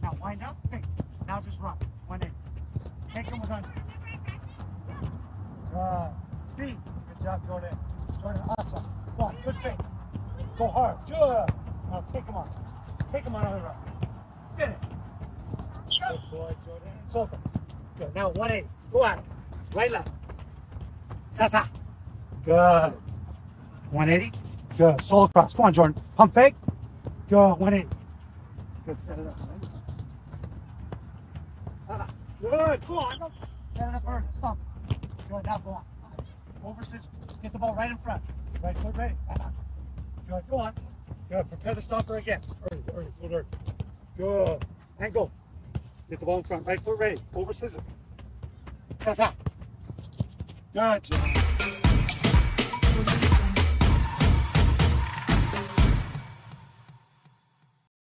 Now wind up, fake. Now just run. 180. Take him with under. Speed. Good job, Jordan. Jordan, awesome. Come on, good fake. Go hard. Good. Now take him on. Take him on the run. Finish. Good boy, Jordan. It's over. Good. Now 180. Go at it. Right, left. Sa-sa. Good. 180. Good. Solo cross. Come on, Jordan. Pump fake. Good. 180. Good. Set it up. Right? Good. Go on. Set it up early. Stop. Good. Now go on. Over scissors. Get the ball right in front. Right foot ready. Good. Go on. Good. Prepare the stopper again. Early. Foot early. Good. And go. Get the ball in front. Right foot ready. Over scissors. Sa-sa. Good job.